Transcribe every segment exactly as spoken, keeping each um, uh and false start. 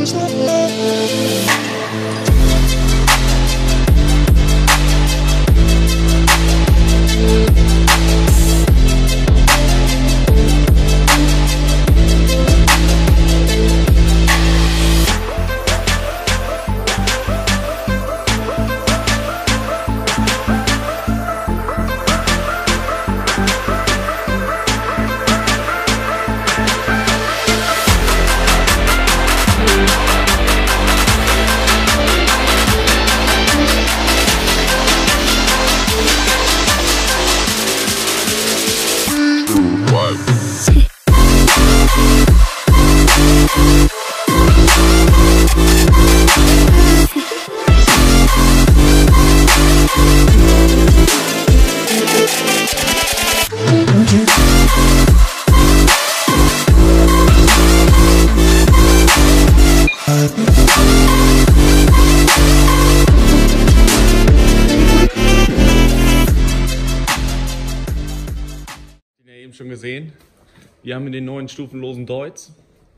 Schon gesehen. Wir haben den neuen stufenlosen Deutz.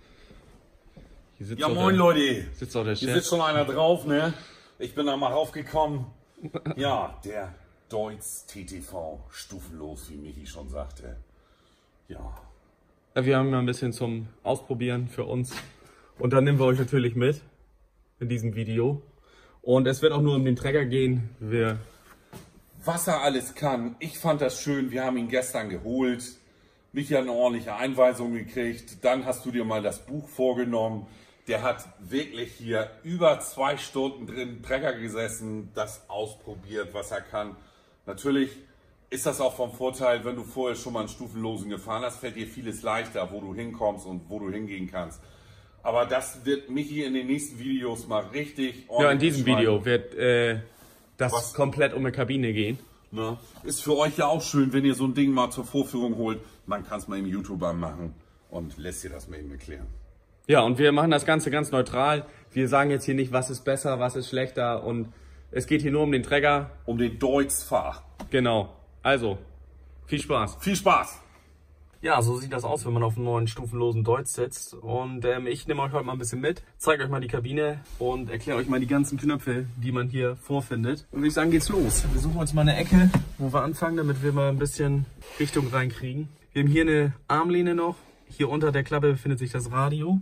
Hier sitzt ja auch moin der, Leute, sitzt auch der hier Chef. sitzt schon einer drauf, ne? Ich bin da mal raufgekommen. Ja, der Deutz T T V, stufenlos, wie Michi schon sagte. Ja. Ja, wir haben mal ein bisschen zum Ausprobieren für uns. Und dann nehmen wir euch natürlich mit in diesem Video. Und es wird auch nur um den Trecker gehen. Wir Was er alles kann, ich fand das schön. Wir haben ihn gestern geholt. Michi hat eine ordentliche Einweisung gekriegt. Dann hast du dir mal das Buch vorgenommen. Der hat wirklich hier über zwei Stunden drin Trecker gesessen, das ausprobiert, was er kann. Natürlich ist das auch vom Vorteil, wenn du vorher schon mal einen Stufenlosen gefahren hast, fällt dir vieles leichter, wo du hinkommst und wo du hingehen kannst. Aber das wird Michi in den nächsten Videos mal richtig ordentlich. Ja, in diesem Video wird äh, das Was? komplett um eine Kabine gehen. Ne? Ist für euch ja auch schön, wenn ihr so ein Ding mal zur Vorführung holt. Man kann es mal im YouTuber machen und lässt ihr das mal eben erklären. Ja, und wir machen das Ganze ganz neutral. Wir sagen jetzt hier nicht, was ist besser, was ist schlechter. Und es geht hier nur um den Trecker. Um den Deutz-Fahr. Genau. Also, viel Spaß. Viel Spaß! Ja, so sieht das aus, wenn man auf einen neuen stufenlosen Deutz sitzt. Und ähm, ich nehme euch heute mal ein bisschen mit, zeige euch mal die Kabine und erkläre euch mal die ganzen Knöpfe, die man hier vorfindet. Und würde ich sagen, geht's los. Wir suchen uns mal eine Ecke, wo wir anfangen, damit wir mal ein bisschen Richtung reinkriegen. Wir haben hier eine Armlehne noch. Hier unter der Klappe befindet sich das Radio.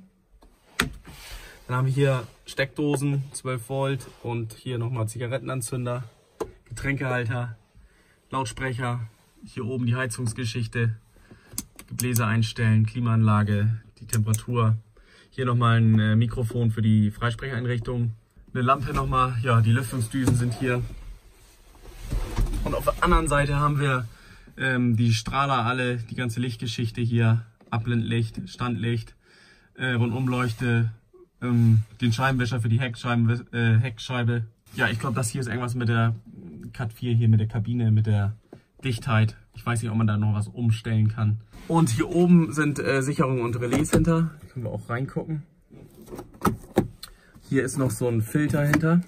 Dann haben wir hier Steckdosen, zwölf Volt und hier nochmal Zigarettenanzünder, Getränkehalter, Lautsprecher, hier oben die Heizungsgeschichte. Gebläse einstellen, Klimaanlage, die Temperatur. Hier nochmal ein äh, Mikrofon für die Freisprecheinrichtung. Eine Lampe nochmal, ja, die Lüftungsdüsen sind hier. Und auf der anderen Seite haben wir ähm, die Strahler alle, die ganze Lichtgeschichte hier. Abblendlicht, Standlicht, äh, Rundumleuchte, ähm, den Scheibenwischer für die Heckscheibe. Äh, Heckscheibe. Ja, ich glaube, das hier ist irgendwas mit der Cat vier hier, mit der Kabine, mit der Dichtheit. Ich weiß nicht, ob man da noch was umstellen kann. Und hier oben sind äh, Sicherungen und Relais hinter. Da können wir auch reingucken. Hier ist noch so ein Filter hinter.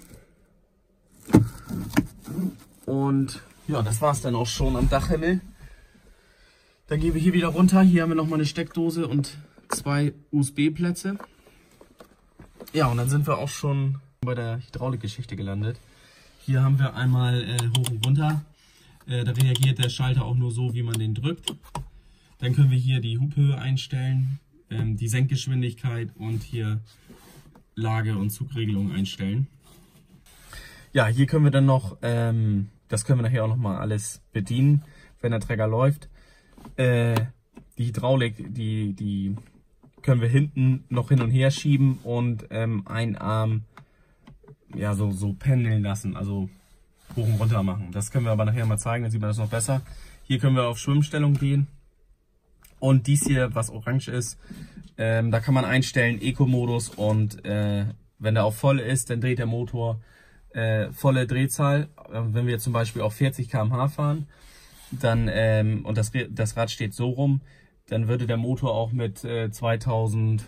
Und ja, das war es dann auch schon am Dachhimmel. Dann gehen wir hier wieder runter. Hier haben wir nochmal eine Steckdose und zwei U S B-Plätze. Ja, und dann sind wir auch schon bei der Hydraulikgeschichte gelandet. Hier haben wir einmal äh, hoch und runter. Da reagiert der Schalter auch nur so, wie man den drückt. Dann können wir hier die Hubhöhe einstellen, ähm, die Senkgeschwindigkeit und hier Lage- und Zugregelung einstellen. Ja, hier können wir dann noch, ähm, das können wir nachher auch nochmal alles bedienen, wenn der Trecker läuft. Äh, die Hydraulik, die, die können wir hinten noch hin und her schieben und ähm, einen Arm ja, so, so pendeln lassen, also hoch und runter machen. Das können wir aber nachher mal zeigen, dann sieht man das noch besser. Hier können wir auf Schwimmstellung gehen. Und dies hier, was orange ist, ähm, da kann man einstellen Eco-Modus und äh, wenn der auf voll ist, dann dreht der Motor äh, volle Drehzahl. Äh, wenn wir zum Beispiel auf vierzig Kilometer pro Stunde fahren dann, ähm, und das, das Rad steht so rum, dann würde der Motor auch mit äh, zweitausendzweihundert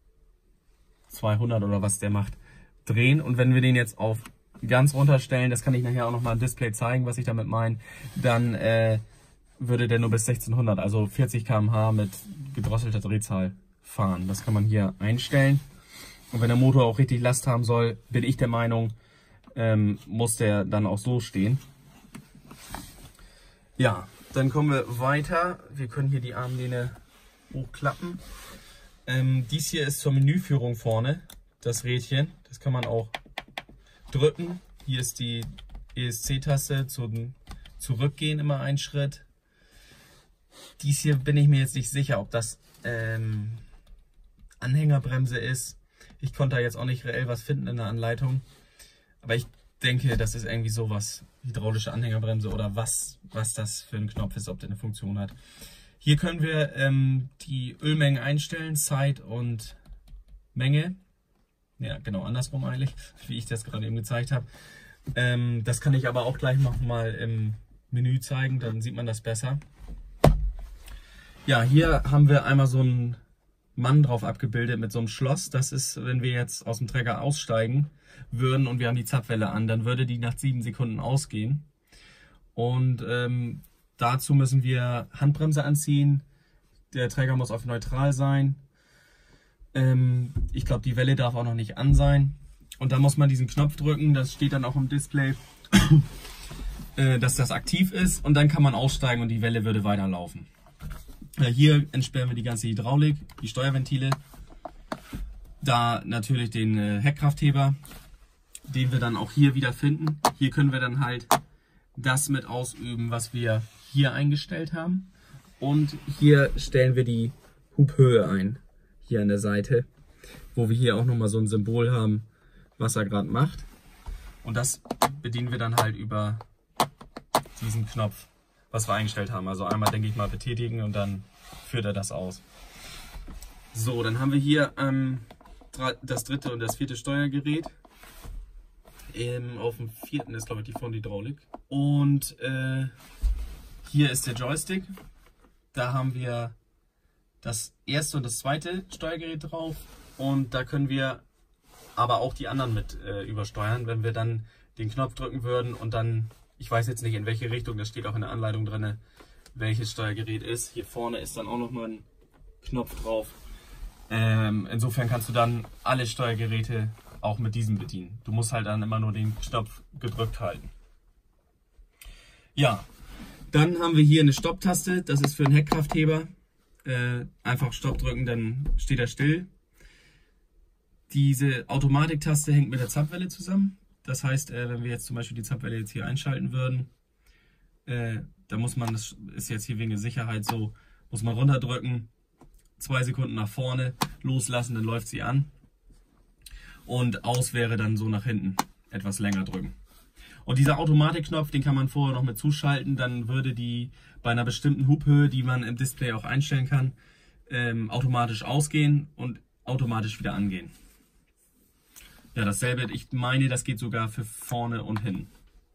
oder was der macht, drehen. Und wenn wir den jetzt auf ganz runterstellen, das kann ich nachher auch noch mal im Display zeigen, was ich damit meine, dann äh, würde der nur bis sechzehnhundert, also vierzig Kilometer pro Stunde mit gedrosselter Drehzahl fahren. Das kann man hier einstellen. Und wenn der Motor auch richtig Last haben soll, bin ich der Meinung, ähm, muss der dann auch so stehen. Ja, dann kommen wir weiter. Wir können hier die Armlehne hochklappen. Ähm, dies hier ist zur Menüführung vorne, das Rädchen. Das kann man auch drücken. Hier ist die E S C-Taste zum Zurückgehen, immer ein Schritt. Dies hier bin ich mir jetzt nicht sicher, ob das ähm, Anhängerbremse ist. Ich konnte da jetzt auch nicht reell was finden in der Anleitung. Aber ich denke, das ist irgendwie sowas, hydraulische Anhängerbremse oder was, was das für ein Knopf ist, ob der eine Funktion hat. Hier können wir ähm, die Ölmengen einstellen, Zeit und Menge. Ja, genau andersrum eigentlich, wie ich das gerade eben gezeigt habe. Ähm, das kann ich aber auch gleich noch mal im Menü zeigen, dann sieht man das besser. Ja, hier haben wir einmal so einen Mann drauf abgebildet mit so einem Schloss. Das ist, wenn wir jetzt aus dem Trecker aussteigen würden und wir haben die Zapfwelle an, dann würde die nach sieben Sekunden ausgehen. Und ähm, dazu müssen wir Handbremse anziehen. Der Trecker muss auf neutral sein. Ähm, ich glaube, die Welle darf auch noch nicht an sein. Und dann muss man diesen Knopf drücken. Das steht dann auch im Display, äh, dass das aktiv ist. Und dann kann man aussteigen und die Welle würde weiterlaufen. Hier entsperren wir die ganze Hydraulik, die Steuerventile, da natürlich den äh, Heckkraftheber, den wir dann auch hier wieder finden. Hier können wir dann halt das mit ausüben, was wir hier eingestellt haben. Und hier stellen wir die Hubhöhe ein, hier an der Seite, wo wir hier auch nochmal so ein Symbol haben, was er gerade macht. Und das bedienen wir dann halt über diesen Knopf, was wir eingestellt haben. Also einmal, denke ich mal, betätigen und dann führt er das aus. So, dann haben wir hier ähm, das dritte und das vierte Steuergerät. Ähm, auf dem vierten ist, glaube ich, die Fronthydraulik. Und äh, hier ist der Joystick. Da haben wir das erste und das zweite Steuergerät drauf. Und da können wir aber auch die anderen mit äh, übersteuern, wenn wir dann den Knopf drücken würden und dann, ich weiß jetzt nicht in welche Richtung, das steht auch in der Anleitung drin, welches Steuergerät ist. Hier vorne ist dann auch noch mal ein Knopf drauf. Ähm, insofern kannst du dann alle Steuergeräte auch mit diesem bedienen. Du musst halt dann immer nur den Knopf gedrückt halten. Ja, dann haben wir hier eine Stopptaste. Das ist für einen Heckkraftheber. Äh, einfach Stopp drücken, dann steht er still. Diese Automatiktaste hängt mit der Zapfwelle zusammen. Das heißt, äh, wenn wir jetzt zum Beispiel die Zapfwelle jetzt hier einschalten würden, äh, da muss man, das ist jetzt hier wegen der Sicherheit so, muss man runterdrücken, zwei Sekunden nach vorne, loslassen, dann läuft sie an. Und aus wäre dann so nach hinten, etwas länger drücken. Und dieser Automatikknopf, den kann man vorher noch mit zuschalten, dann würde die bei einer bestimmten Hubhöhe, die man im Display auch einstellen kann, ähm, automatisch ausgehen und automatisch wieder angehen. Ja, dasselbe, ich meine, das geht sogar für vorne und hinten.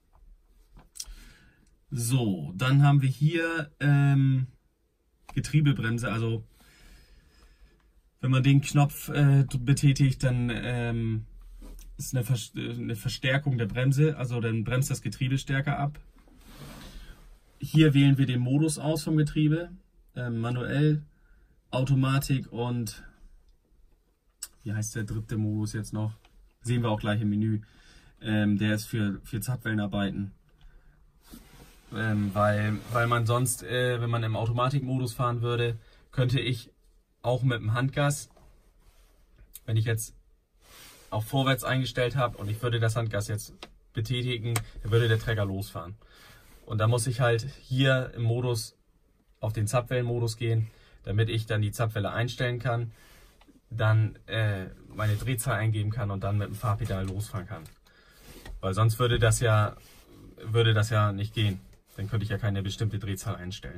So, dann haben wir hier ähm, Getriebebremse, also wenn man den Knopf äh, betätigt, dann ähm, ist eine, Vers eine Verstärkung der Bremse, also dann bremst das Getriebe stärker ab. Hier wählen wir den Modus aus vom Getriebe, äh, manuell, Automatik und wie heißt der dritte Modus jetzt noch? Sehen wir auch gleich im Menü. Ähm, der ist für, für Zapfwellenarbeiten. Ähm, weil, weil man sonst, äh, wenn man im Automatikmodus fahren würde, könnte ich auch mit dem Handgas, wenn ich jetzt auf vorwärts eingestellt habe und ich würde das Handgas jetzt betätigen, dann würde der Trecker losfahren. Und da muss ich halt hier im Modus auf den Zapfwellenmodus gehen, damit ich dann die Zapfwelle einstellen kann, dann äh, meine Drehzahl eingeben kann und dann mit dem Fahrpedal losfahren kann. Weil sonst würde das ja, würde das ja nicht gehen. Dann könnte ich ja keine bestimmte Drehzahl einstellen.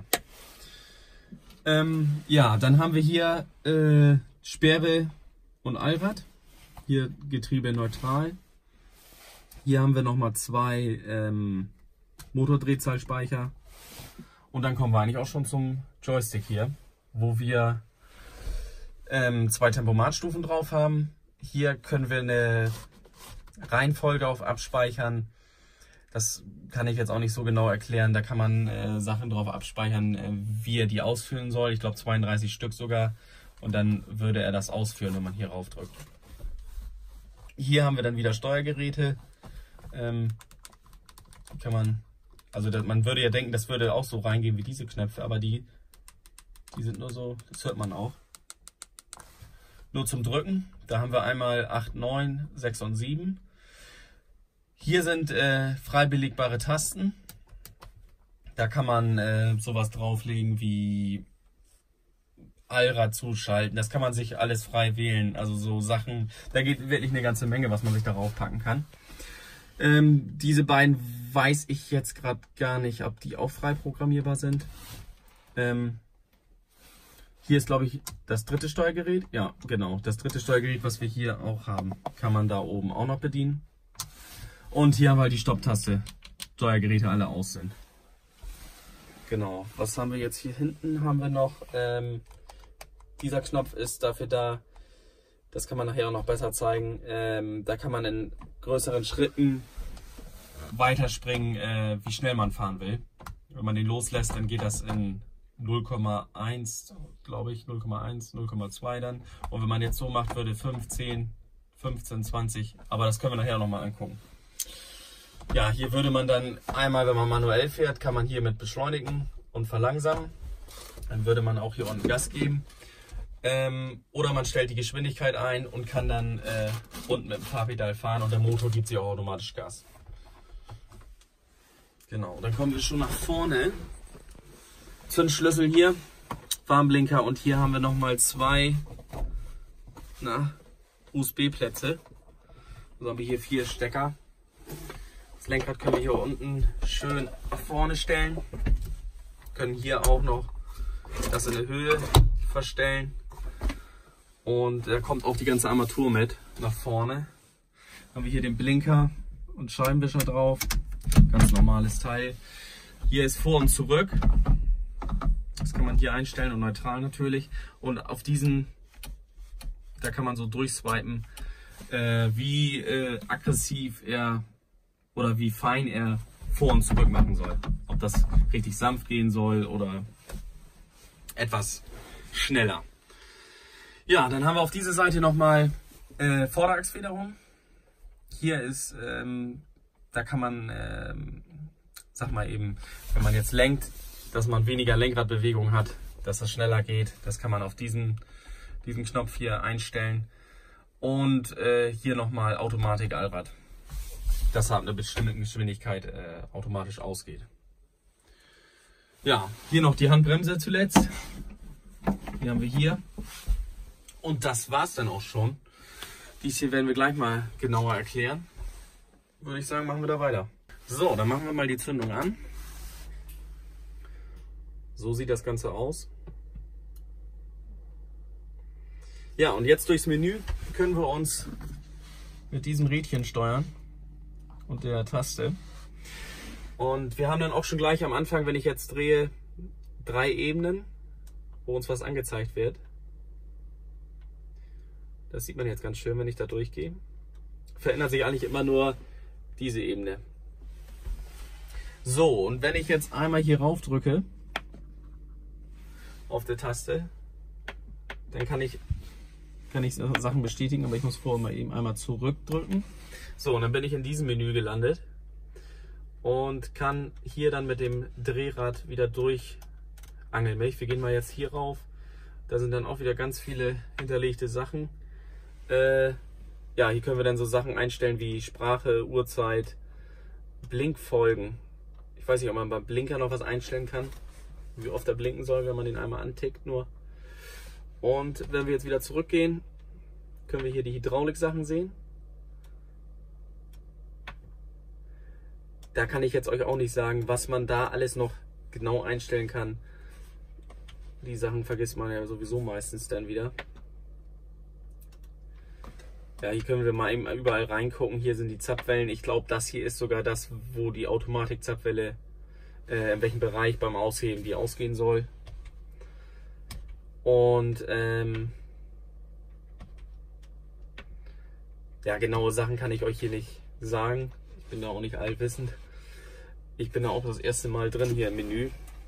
Ähm, ja, dann haben wir hier äh, Sperre und Allrad. Hier Getriebe neutral. Hier haben wir nochmal zwei ähm, Motordrehzahlspeicher. Und dann kommen wir eigentlich auch schon zum Joystick hier, wo wir ähm, zwei Tempomatstufen drauf haben. Hier können wir eine Reihenfolge auf abspeichern. Das kann ich jetzt auch nicht so genau erklären. Da kann man äh, Sachen drauf abspeichern, äh, wie er die ausführen soll. Ich glaube zweiunddreißig Stück sogar. Und dann würde er das ausführen, wenn man hier rauf drückt. Hier haben wir dann wieder Steuergeräte. Ähm, kann man, also das, man würde ja denken, das würde auch so reingehen wie diese Knöpfe, aber die, die sind nur so, das hört man auch. Nur zum Drücken. Da haben wir einmal acht, neun, sechs und sieben. Hier sind äh, frei belegbare Tasten. Da kann man äh, sowas drauflegen wie Allrad zuschalten. Das kann man sich alles frei wählen. Also so Sachen, da geht wirklich eine ganze Menge, was man sich darauf packen kann. Ähm, diese beiden weiß ich jetzt gerade gar nicht, ob die auch frei programmierbar sind. Ähm, hier ist, glaube ich, das dritte Steuergerät. Ja, genau. Das dritte Steuergerät, was wir hier auch haben, kann man da oben auch noch bedienen. Und hier haben wir halt die Stopptaste. Steuergeräte alle aus sind. Genau. Was haben wir jetzt hier hinten? Haben wir noch... Ähm, dieser Knopf ist dafür da, das kann man nachher auch noch besser zeigen, ähm, da kann man in größeren Schritten weiterspringen, äh, wie schnell man fahren will. Wenn man den loslässt, dann geht das in null Komma eins, glaube ich, null Komma eins, null Komma zwei dann. Und wenn man jetzt so macht, würde fünfzehn, fünfzehn, zwanzig, aber das können wir nachher noch mal angucken. Ja, hier würde man dann einmal, wenn man manuell fährt, kann man hier mit beschleunigen und verlangsamen. Dann würde man auch hier unten Gas geben. Ähm, oder man stellt die Geschwindigkeit ein und kann dann äh, unten mit dem Fahrpedal fahren und der Motor gibt sich auch automatisch Gas. Genau, dann kommen wir schon nach vorne. Zündschlüssel hier, Warnblinker und hier haben wir nochmal zwei U S B-Plätze. Also haben wir hier vier Stecker. Das Lenkrad können wir hier unten schön nach vorne stellen. Können hier auch noch das in der Höhe verstellen. Und da kommt auch die ganze Armatur mit nach vorne. Haben wir hier den Blinker und Scheibenwischer drauf. Ganz normales Teil. Hier ist vor und zurück. Das kann man hier einstellen und neutral natürlich. Und auf diesen, da kann man so durchswipen, äh, wie äh, aggressiv er oder wie fein er vor und zurück machen soll. Ob das richtig sanft gehen soll oder etwas schneller. Ja, dann haben wir auf dieser Seite nochmal äh, Vorderachsfederung. Hier ist, ähm, da kann man, ähm, sag mal eben, wenn man jetzt lenkt, dass man weniger Lenkradbewegung hat, dass das schneller geht. Das kann man auf diesen, diesen Knopf hier einstellen. Und äh, hier nochmal Automatik Allrad. Das hat eine bestimmte Geschwindigkeit äh, automatisch ausgeht. Ja, hier noch die Handbremse zuletzt. Die haben wir hier. Und das war's dann auch schon. Dies hier werden wir gleich mal genauer erklären. Würde ich sagen, machen wir da weiter. So, dann machen wir mal die Zündung an. So sieht das Ganze aus. Ja, und jetzt durchs Menü können wir uns mit diesem Rädchen steuern und der Taste. Und wir haben dann auch schon gleich am Anfang, wenn ich jetzt drehe, drei Ebenen, wo uns was angezeigt wird. Das sieht man jetzt ganz schön, wenn ich da durchgehe. Verändert sich eigentlich immer nur diese Ebene. So, und wenn ich jetzt einmal hier rauf drücke, auf der Taste, dann kann ich, kann ich Sachen bestätigen, aber ich muss vorher mal eben einmal zurückdrücken. So, und dann bin ich in diesem Menü gelandet und kann hier dann mit dem Drehrad wieder durchangeln. Wir gehen mal jetzt hier rauf. Da sind dann auch wieder ganz viele hinterlegte Sachen. Äh, ja, hier können wir dann so Sachen einstellen wie Sprache, Uhrzeit, Blinkfolgen. Ich weiß nicht, ob man beim Blinker noch was einstellen kann, wie oft er blinken soll, wenn man den einmal antickt nur. Und wenn wir jetzt wieder zurückgehen, können wir hier die Hydraulik-Sachen sehen. Da kann ich jetzt euch auch nicht sagen, was man da alles noch genau einstellen kann. Die Sachen vergisst man ja sowieso meistens dann wieder. Ja, hier können wir mal eben überall reingucken. Hier sind die Zapfwellen. Ich glaube, das hier ist sogar das, wo die Automatik-Zapfwelle, äh, in welchem Bereich beim Ausheben die ausgehen soll. Und ähm, ja, genaue Sachen kann ich euch hier nicht sagen. Ich bin da auch nicht allwissend. Ich bin da auch das erste Mal drin hier im Menü.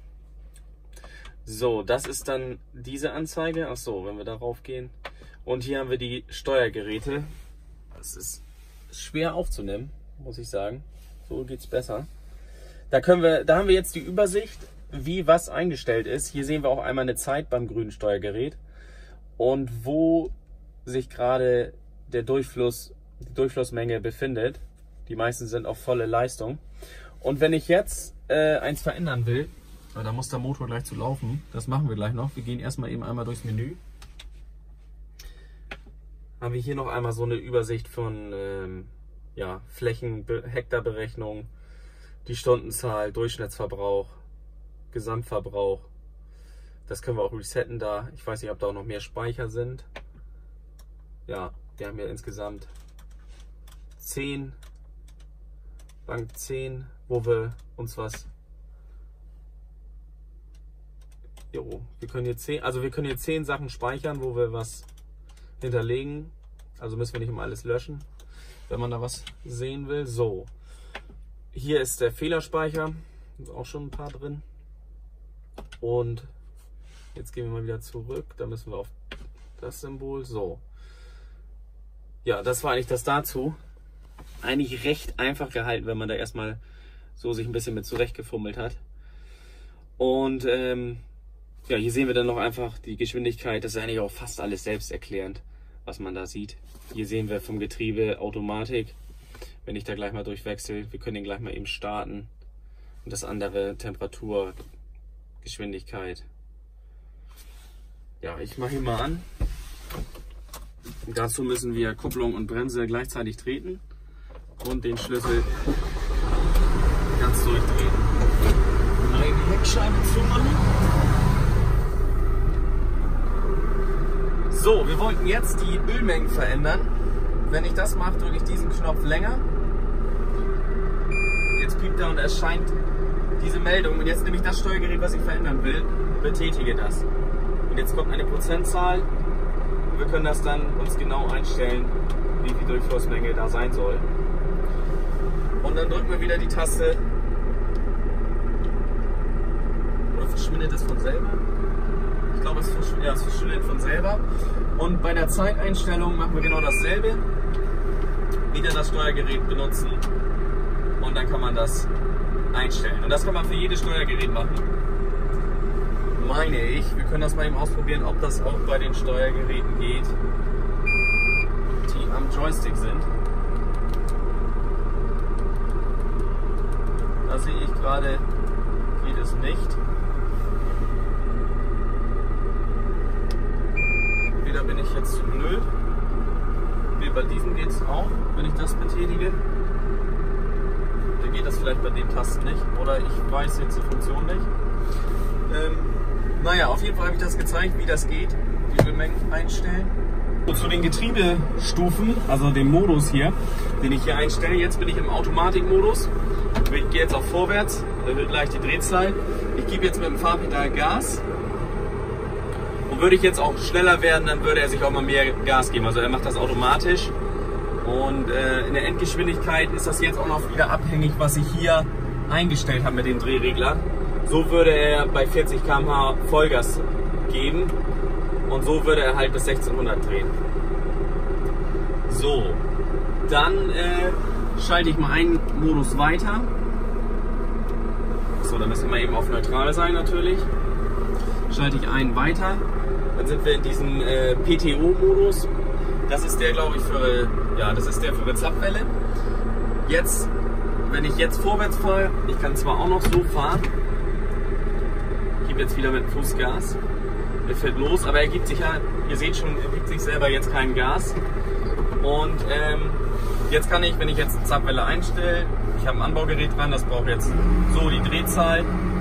So, das ist dann diese Anzeige. Ach so, wenn wir darauf gehen. Und hier haben wir die Steuergeräte. das ist schwer aufzunehmen, muss ich sagen. So geht's besser. Da können wir, da haben wir jetzt die Übersicht, wie was eingestellt ist. Hier sehen wir auch einmal eine Zeit beim grünen Steuergerät und wo sich gerade der Durchfluss, die Durchflussmenge befindet. Die meisten sind auf volle Leistung. Und wenn ich jetzt äh, eins verändern will, da muss der Motor gleich zu laufen. Das machen wir gleich noch. Wir gehen erstmal eben einmal durchs Menü. Haben wir hier noch einmal so eine Übersicht von ähm, ja, Flächen, Hektarberechnung, die Stundenzahl, Durchschnittsverbrauch, Gesamtverbrauch. Das können wir auch resetten da. Ich weiß nicht, ob da auch noch mehr Speicher sind. Ja, wir haben ja insgesamt zehn, Bank zehn, wo wir uns was... Jo, wir können hier zehn, also wir können hier zehn Sachen speichern, wo wir was hinterlegen. Also müssen wir nicht immer alles löschen, wenn man da was sehen will. So, hier ist der Fehlerspeicher, ist auch schon ein paar drin. Und jetzt gehen wir mal wieder zurück, da müssen wir auf das Symbol. So, ja, das war eigentlich das dazu. Eigentlich recht einfach gehalten, wenn man da erstmal so sich ein bisschen mit zurechtgefummelt hat. Und ähm, ja, hier sehen wir dann noch einfach die Geschwindigkeit. Das ist eigentlich auch fast alles selbsterklärend, was man da sieht. Hier sehen wir vom Getriebe Automatik. Wenn ich da gleich mal durchwechsel, wir können den gleich mal eben starten. Und das andere Temperatur, Geschwindigkeit. Ja, ich mache ihn mal an. Und dazu müssen wir Kupplung und Bremse gleichzeitig treten und den Schlüssel ganz durchdrehen. Mal die Heckscheibe zumachen. So, wir wollten jetzt die Ölmengen verändern. Wenn ich das mache, drücke ich diesen Knopf länger. Jetzt piept er und erscheint diese Meldung. Und jetzt nehme ich das Steuergerät, was ich verändern will, betätige das. Und jetzt kommt eine Prozentzahl. Und wir können das dann uns genau einstellen, wie viel Durchflussmenge da sein soll. Und dann drücken wir wieder die Taste. Oder verschwindet es von selber? Ich glaube, es verschwindet, ja, es verschwindet von selber. Und bei der Zeiteinstellung machen wir genau dasselbe. Wieder das Steuergerät benutzen und dann kann man das einstellen. Und das kann man für jedes Steuergerät machen, meine ich. Wir können das mal eben ausprobieren, ob das auch bei den Steuergeräten geht, die am Joystick sind. Da sehe ich gerade, geht es nicht. Entweder bin ich jetzt zu blöd. Wie bei diesem geht es auch, wenn ich das betätige. Dann geht das vielleicht bei den Tasten nicht. Oder ich weiß jetzt die Funktion nicht. Ähm, naja, auf jeden Fall habe ich das gezeigt, wie das geht. Die Ölmengen einstellen. Und zu den Getriebestufen, also dem Modus hier, den ich hier einstelle. Jetzt bin ich im Automatikmodus. Ich gehe jetzt auf Vorwärts, erhöht leicht die Drehzahl. Ich gebe jetzt mit dem Fahrpedal Gas. Und würde ich jetzt auch schneller werden, dann würde er sich auch mal mehr Gas geben. Also er macht das automatisch. Und äh, in der Endgeschwindigkeit ist das jetzt auch noch wieder abhängig, was ich hier eingestellt habe mit dem Drehregler. So würde er bei vierzig Kilometer pro Stunde Vollgas geben. Und so würde er halt bis sechzehnhundert drehen. So, dann äh, schalte ich mal einen Modus weiter. So, dann müssen wir eben auf neutral sein natürlich. Schalte ich einen weiter. Dann sind wir in diesem äh, P T O-Modus. Das ist der, glaube ich, für, ja, das ist der für eine Zapfwelle. Jetzt, wenn ich jetzt vorwärts fahre, ich kann zwar auch noch so fahren. Ich gebe jetzt wieder mit dem Fuß Gas. Er fährt los, aber er gibt sich ja, ihr seht schon, er gibt sich selber jetzt kein Gas. Und ähm, jetzt kann ich, wenn ich jetzt Zapfwelle einstelle, ich habe ein Anbaugerät dran, das braucht jetzt so die Drehzahl,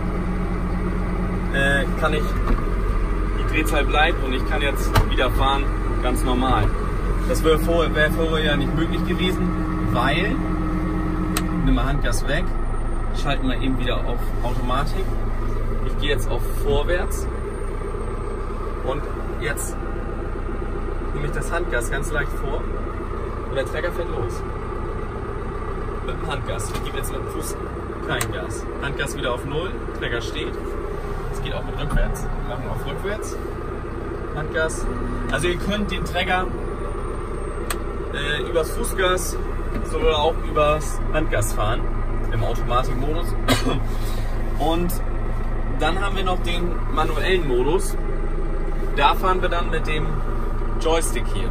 äh, kann ich, die Drehzahl bleibt und ich kann jetzt wieder fahren, ganz normal. Das wäre vorher, wär vorher ja nicht möglich gewesen, weil, nimm mal Handgas weg, schalten wir eben wieder auf Automatik. Ich gehe jetzt auf Vorwärts. Und jetzt nehme ich das Handgas ganz leicht vor und der Trecker fährt los. Mit dem Handgas. Ich gebe jetzt mit dem Fuß kein Gas. Handgas wieder auf null, Trecker steht. Es geht auch mit rückwärts. Wir machen auf rückwärts. Handgas. Also ihr könnt den Trecker äh, übers Fußgas sowohl auch übers Handgas fahren im Automatikmodus. Und dann haben wir noch den manuellen Modus. Da fahren wir dann mit dem Joystick hier.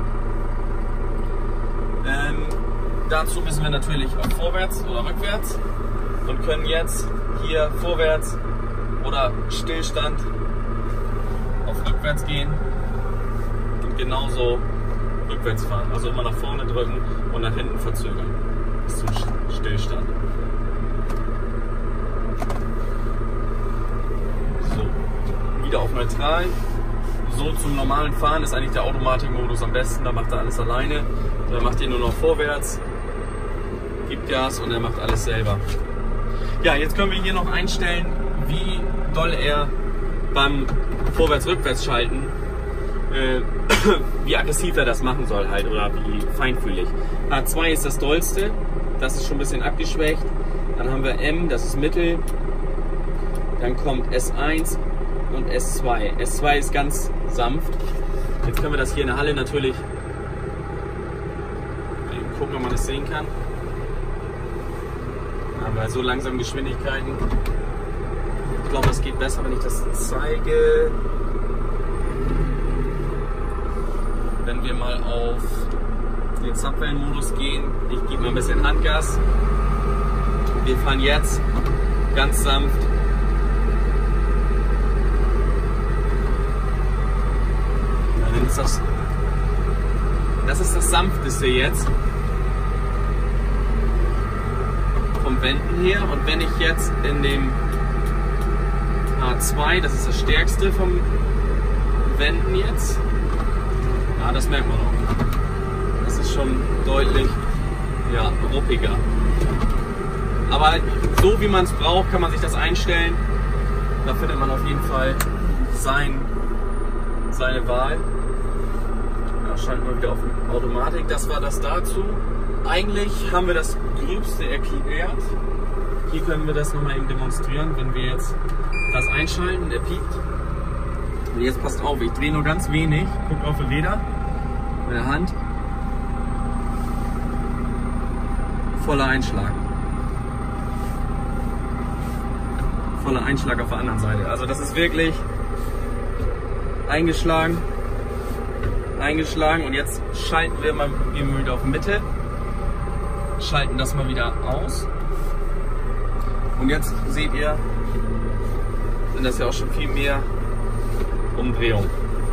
Ähm, dazu müssen wir natürlich auf vorwärts oder rückwärts und können jetzt hier vorwärts oder Stillstand auf rückwärts gehen und genauso rückwärts fahren. Also immer nach vorne drücken und nach hinten verzögern bis zum Stillstand. So, wieder auf neutral. So zum normalen Fahren ist eigentlich der Automatikmodus am besten. Da macht er alles alleine. Da macht ihr nur noch vorwärts, gibt Gas und er macht alles selber. Ja, jetzt können wir hier noch einstellen, wie doll er beim Vorwärts-Rückwärts-Schalten, äh, wie aggressiv er das machen soll halt oder wie feinfühlig. A zwei ist das dollste, das ist schon ein bisschen abgeschwächt. Dann haben wir M, das ist mittel. Dann kommt S eins und S zwei. S zwei ist ganz sanft. Jetzt können wir das hier in der Halle natürlich gucken, ob man das sehen kann. Aber so langsam Geschwindigkeiten. Ich glaube, es geht besser, wenn ich das zeige. Wenn wir mal auf den Zapfwellenmodus gehen. Ich gebe mal ein bisschen Handgas. Wir fahren jetzt ganz sanft. Dann ist das, das ist das sanfteste jetzt. Vom Wenden her, und wenn ich jetzt in dem A zwei, das ist das stärkste vom Wenden jetzt, ja, das merkt man auch. Das ist schon deutlich, ja, ruppiger. Aber so wie man es braucht, kann man sich das einstellen. Da findet man auf jeden Fall sein, seine Wahl. Ja, schalten wir wieder auf Automatik. Das war das dazu. Eigentlich haben wir das Gröbste erklärt. Hier können wir das nochmal eben demonstrieren, wenn wir jetzt das einschalten, der piept. Und jetzt passt auf, ich drehe nur ganz wenig. Guckt auf die Räder mit der Hand. Voller Einschlag. Voller Einschlag auf der anderen Seite. Also das ist wirklich eingeschlagen, eingeschlagen und jetzt schalten wir mal wieder auf Mitte. Schalten das mal wieder aus und jetzt seht ihr, sind das ja auch schon viel mehr Umdrehungen.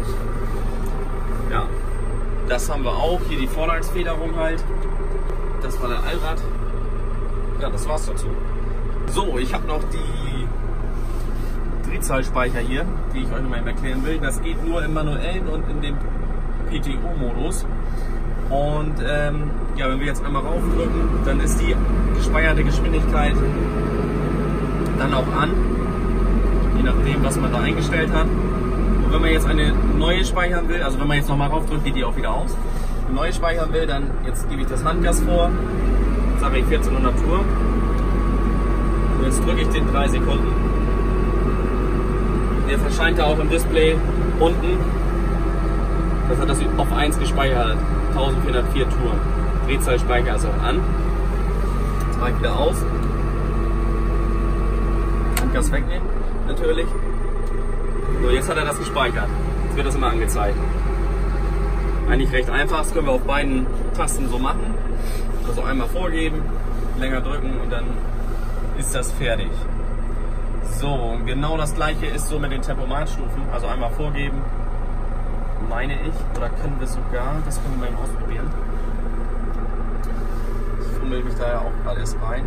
Ja, das haben wir auch, hier die Vorderachsfederung halt, das war der Allrad. Ja, das war's dazu. So, ich habe noch die Drehzahlspeicher hier, die ich euch noch mal erklären will. Das geht nur im manuellen und in dem P T O-Modus. Und ähm, ja, wenn wir jetzt einmal raufdrücken, dann ist die gespeicherte Geschwindigkeit dann auch an, je nachdem, was man da eingestellt hat. Und wenn man jetzt eine neue speichern will, also wenn man jetzt nochmal raufdrückt, geht die auch wieder aus. Eine neue speichern will, dann jetzt gebe ich das Handgas vor, jetzt habe ich vierzehnhundert Tour. Und jetzt drücke ich den drei Sekunden. Jetzt erscheint er auch im Display unten. Das hat das auf eins gespeichert. eintausendvierhundertvier Touren. Drehzahlspeicher ist auch an. Jetzt mache ich wieder aus. Handgas wegnehmen, natürlich. So, jetzt hat er das gespeichert. Jetzt wird das immer angezeigt. Eigentlich recht einfach. Das können wir auf beiden Tasten so machen. Also einmal vorgeben, länger drücken und dann ist das fertig. So, und genau das gleiche ist so mit den Tempomatstufen. Also einmal vorgeben, meine ich, oder können wir sogar, das können wir mal eben ausprobieren. Ich fummel mich da ja auch gerade erst rein.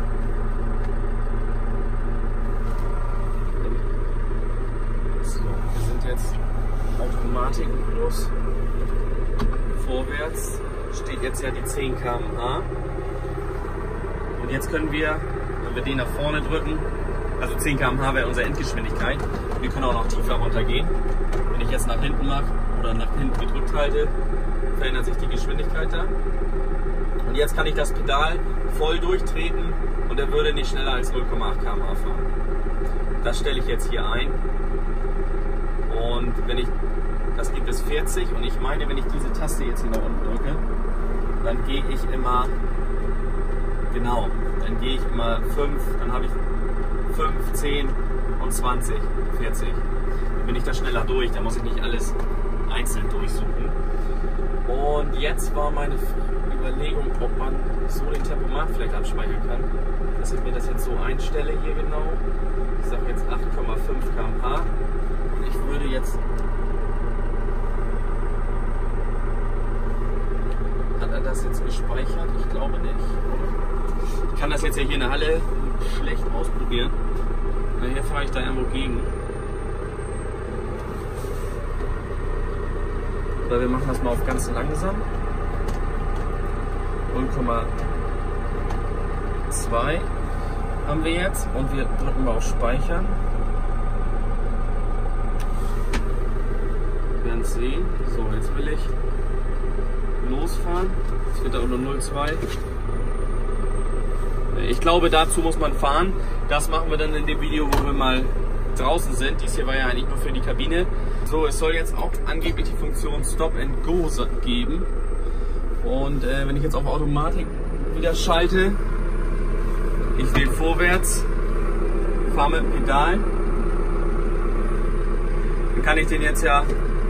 So, wir sind jetzt Automatikmodus. Vorwärts steht jetzt ja die zehn Kilometer pro Stunde. Und jetzt können wir, wenn wir den nach vorne drücken, also zehn Kilometer pro Stunde wäre unsere Endgeschwindigkeit. Wir können auch noch tiefer runtergehen. Wenn ich jetzt nach hinten mache oder nach hinten gedrückt halte, verändert sich die Geschwindigkeit da. Und jetzt kann ich das Pedal voll durchtreten und er würde nicht schneller als null Komma acht Kilometer pro Stunde fahren. Das stelle ich jetzt hier ein. Und wenn ich, das geht bis vierzig und ich meine, wenn ich diese Taste jetzt hier nach unten drücke, dann gehe ich immer, genau, dann gehe ich immer fünf, dann habe ich fünf, zehn und zwanzig, vierzig. Dann bin ich da schneller durch, da muss ich nicht alles einzeln durchsuchen. Und jetzt war meine Überlegung, ob man so den Tempomat vielleicht abspeichern kann, dass ich mir das jetzt so einstelle hier genau. Ich sage jetzt acht Komma fünf Kilometer pro Stunde und ich würde jetzt, hat er das jetzt gespeichert? Ich glaube nicht. Ich kann das jetzt ja hier in der Halle schlecht ausprobieren. Na, hier fahre ich da irgendwo gegen. Oder wir machen das mal auf ganz langsam. null Komma zwei haben wir jetzt und wir drücken mal auf Speichern. Wir werden es sehen. So, jetzt will ich losfahren. Es wird auch nur null Komma zwei. Ich glaube, dazu muss man fahren. Das machen wir dann in dem Video, wo wir mal draußen sind. Dies hier war ja eigentlich nur für die Kabine. So, es soll jetzt auch angeblich die Funktion Stop and Go geben. Und äh, wenn ich jetzt auf Automatik wieder schalte, ich wähle vorwärts, fahre mit dem Pedal, dann kann ich den jetzt ja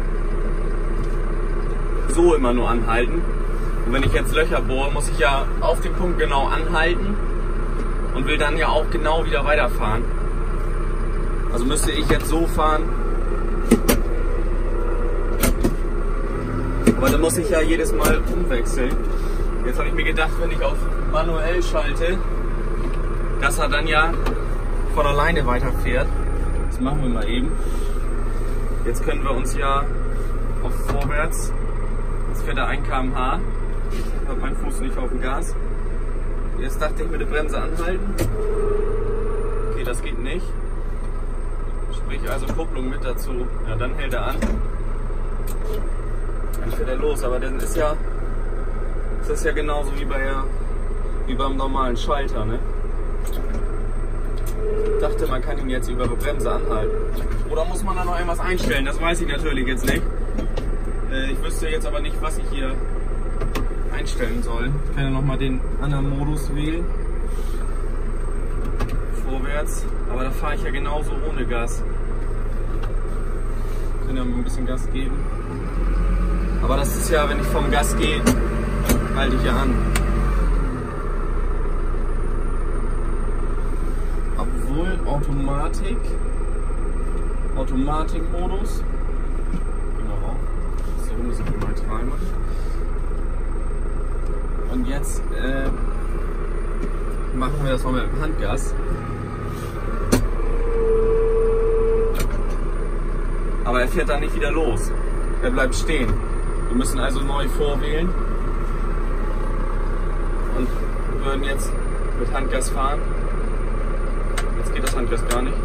so immer nur anhalten. Und wenn ich jetzt Löcher bohre, muss ich ja auf dem Punkt genau anhalten und will dann ja auch genau wieder weiterfahren. Also müsste ich jetzt so fahren. Aber dann muss ich ja jedes Mal umwechseln. Jetzt habe ich mir gedacht, wenn ich auf manuell schalte, dass er dann ja von alleine weiterfährt. Das machen wir mal eben. Jetzt können wir uns ja auf vorwärts, jetzt fährt er ein Kilometer pro Stunde. Ich habe meinen Fuß nicht auf dem Gas. Jetzt dachte ich, mit der Bremse anhalten. Okay, das geht nicht. Sprich also Kupplung mit dazu. Ja, dann hält er an. Dann fährt er los, aber dann ist ja, das ist ja genauso wie, bei, wie beim normalen Schalter, ne? Ich dachte, man kann ihn jetzt über die Bremse anhalten. Oder muss man da noch irgendwas einstellen? Das weiß ich natürlich jetzt nicht. Ich wüsste jetzt aber nicht, was ich hier einstellen soll. Ich kann ja nochmal den anderen Modus wählen. Vorwärts. Aber da fahre ich ja genauso ohne Gas. Ich kann ja mal ein bisschen Gas geben. Aber das ist ja, wenn ich vom Gas gehe, halte ich ja an. Obwohl Automatik, Automatikmodus, genau, so muss ich neutral machen. Und jetzt äh, machen wir das mal mit dem Handgas. Aber er fährt dann nicht wieder los. Er bleibt stehen. Wir müssen also neu vorwählen und würden jetzt mit Handgas fahren. Jetzt geht das Handgas gar nicht.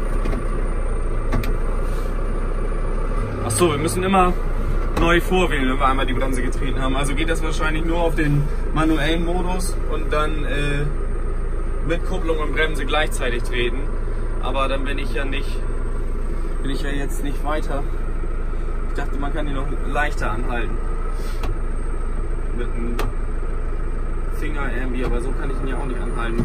Ach so, wir müssen immer neu vorwählen, wenn wir einmal die Bremse getreten haben. Also geht das wahrscheinlich nur auf den manuellen Modus und dann äh, mit Kupplung und Bremse gleichzeitig treten. Aber dann bin ich ja nicht, bin ich ja jetzt nicht weiter. Ich dachte, man kann die noch leichter anhalten. Mit einem Finger irgendwie, aber so kann ich ihn ja auch nicht anhalten.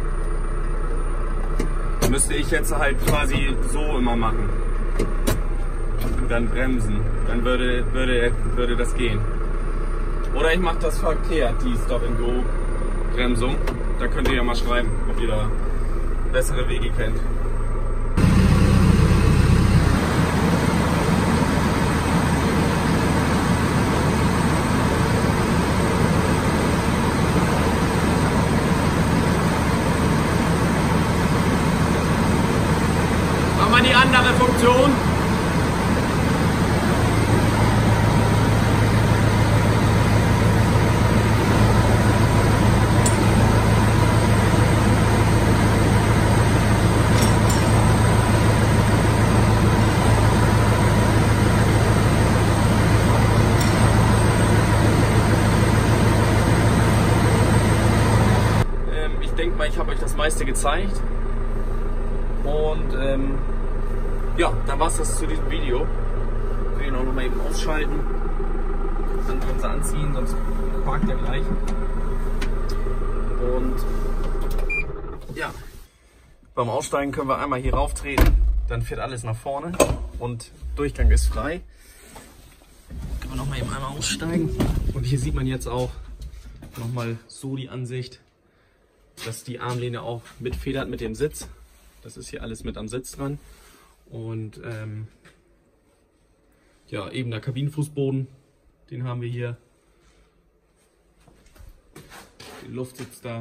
Müsste ich jetzt halt quasi so immer machen. Und dann bremsen. Dann würde, würde, würde das gehen. Oder ich mache das verkehrt, die Stop-and-Go-Bremsung. Da könnt ihr ja mal schreiben, ob ihr da bessere Wege kennt. Die andere Funktion. Ähm, ich denke mal, ich habe euch das meiste gezeigt. Und ähm, ja, dann war es das zu diesem Video. Ich will ihn auch noch mal eben ausschalten. Dann Bremse anziehen, sonst parkt sagt er gleich. Und ja, beim Aussteigen können wir einmal hier rauftreten, dann fährt alles nach vorne und Durchgang ist frei. Können wir noch mal eben einmal aussteigen. Und hier sieht man jetzt auch noch mal so die Ansicht, dass die Armlehne auch mitfedert mit dem Sitz. Das ist hier alles mit am Sitz dran. Und ähm, ja, eben der Kabinenfußboden, den haben wir hier. Die Luft sitzt da.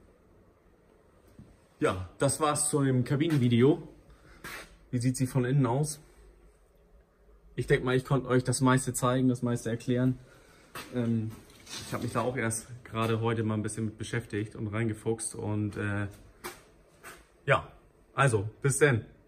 Ja, das war's zu dem Kabinenvideo. Wie sieht sie von innen aus? Ich denke mal, ich konnte euch das meiste zeigen, das meiste erklären. Ähm, ich habe mich da auch erst gerade heute mal ein bisschen mit beschäftigt und reingefuchst. Und äh, ja, also bis dann.